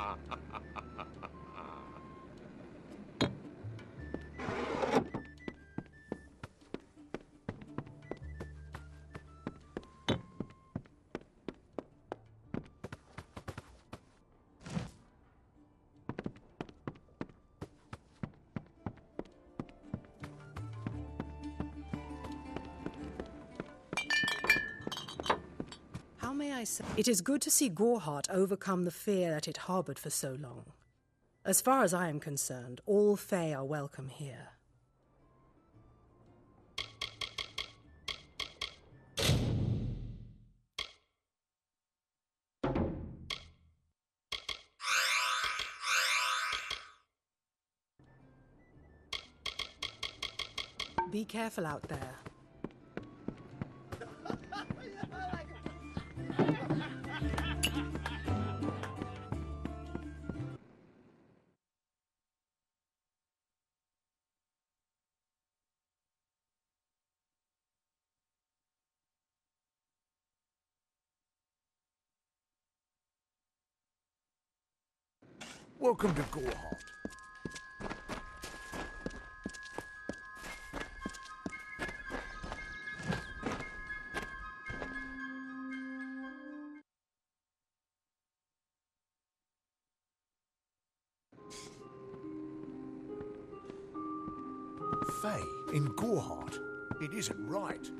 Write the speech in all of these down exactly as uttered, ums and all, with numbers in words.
How may I say? It is good to see Gorhart overcome the fear that it harbored for so long. As far as I am concerned, all Fae are welcome here. Be careful out there. Welcome to Gorhart. Faye, in Gorhart? It isn't right.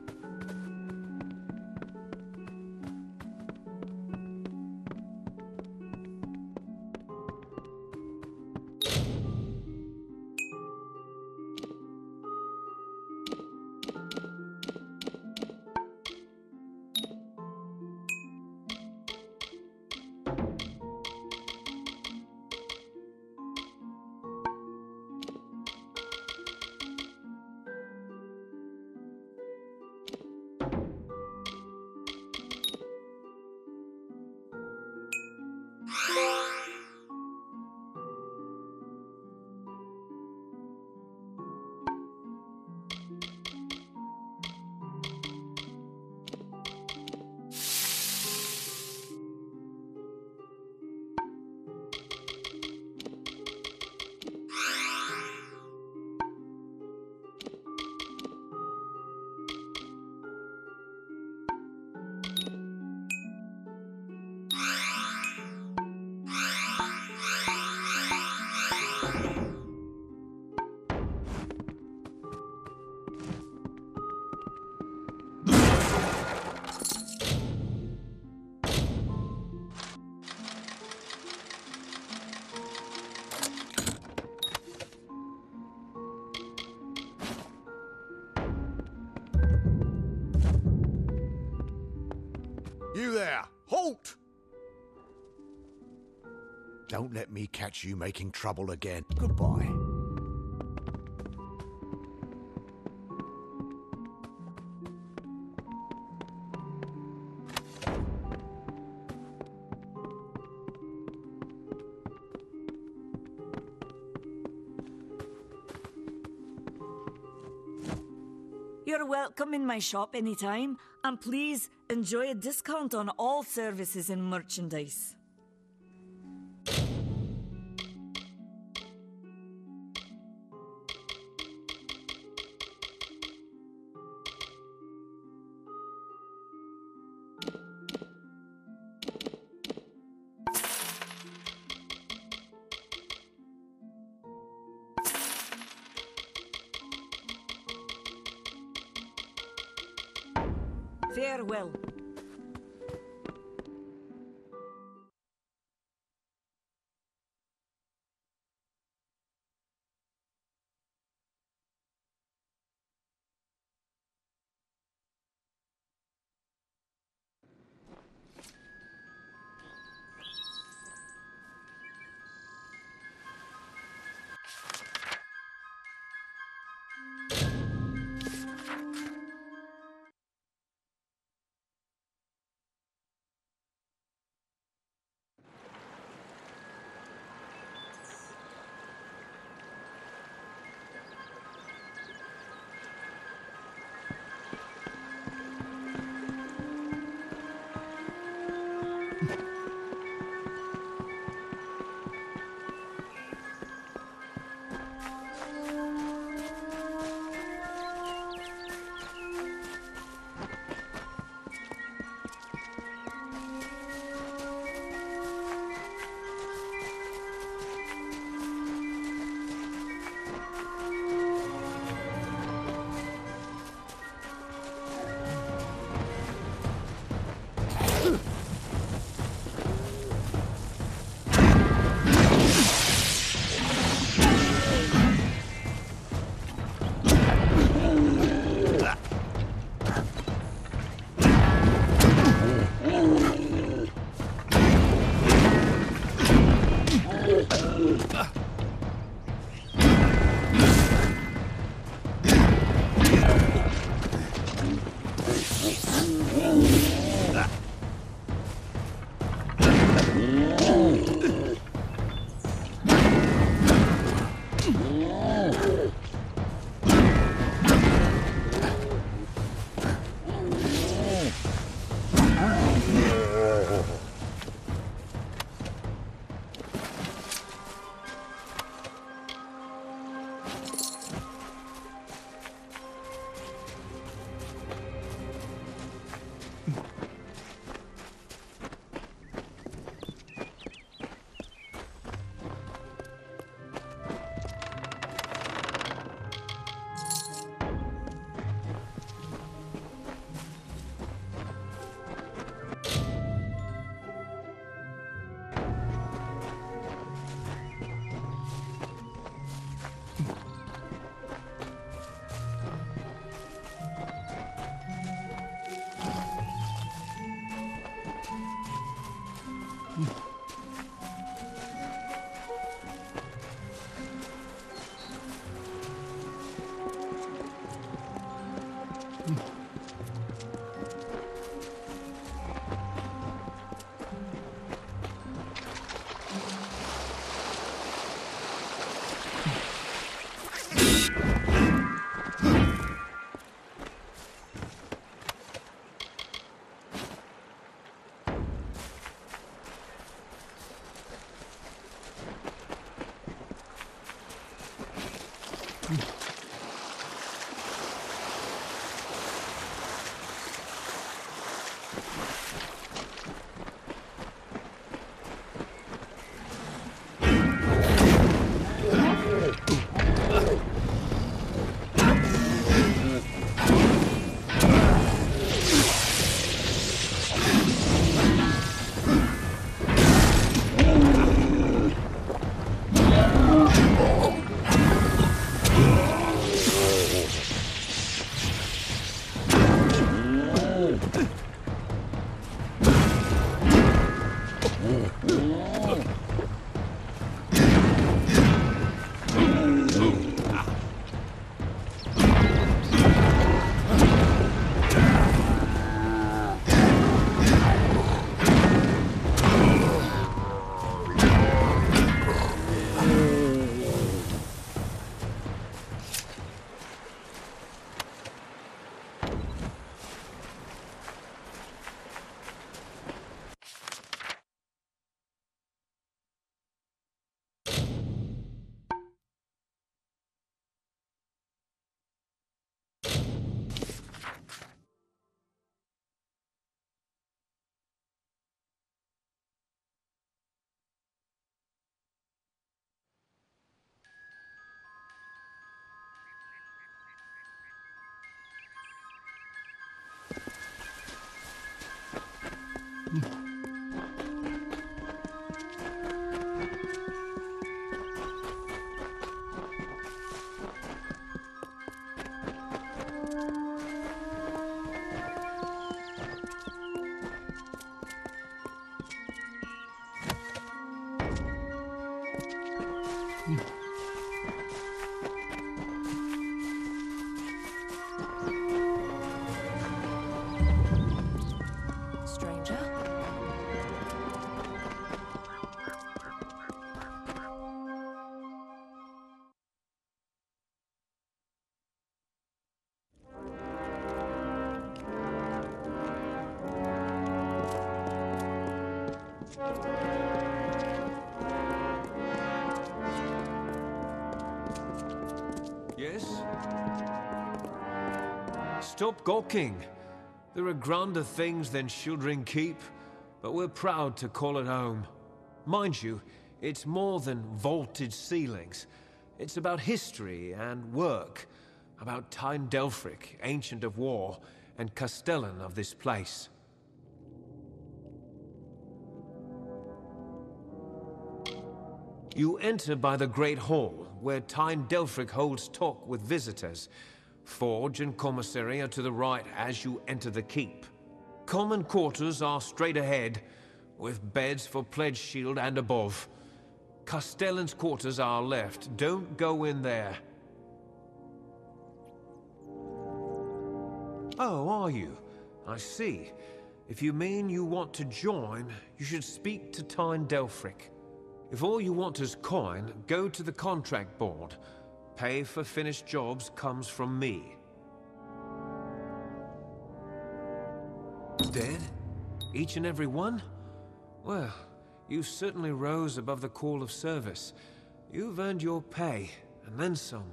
You there! Halt! Don't let me catch you making trouble again. Goodbye. You're welcome in my shop anytime, and please enjoy a discount on all services and merchandise. Farewell. Yes? Stop gawking. There are grander things than Shieldring Keep, but we're proud to call it home. Mind you, it's more than vaulted ceilings. It's about history and work, about Tyne Delphric, Ancient of War, and Castellan of this place. You enter by the Great Hall, where Tyne Delphric holds talk with visitors. Forge and commissary are to the right as you enter the keep. Common quarters are straight ahead, with beds for Pledge Shield and above. Castellan's quarters are left. Don't go in there. Oh, are you? I see. If you mean you want to join, you should speak to Tyne Delphric. If all you want is coin, go to the contract board. Pay for finished jobs comes from me. Dead? Each and every one? Well, you certainly rose above the call of service. You've earned your pay, and then some.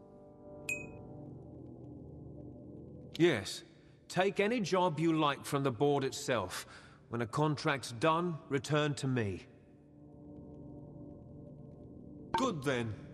Yes. Take any job you like from the board itself. When a contract's done, return to me. Good then.